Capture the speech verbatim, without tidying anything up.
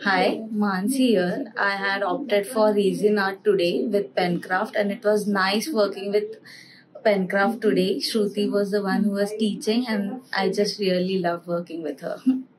Hi, Mansi here. I had opted for Resin Art today with Penkraft, and it was nice working with Penkraft today. Shruti was the one who was teaching, and I just really love working with her.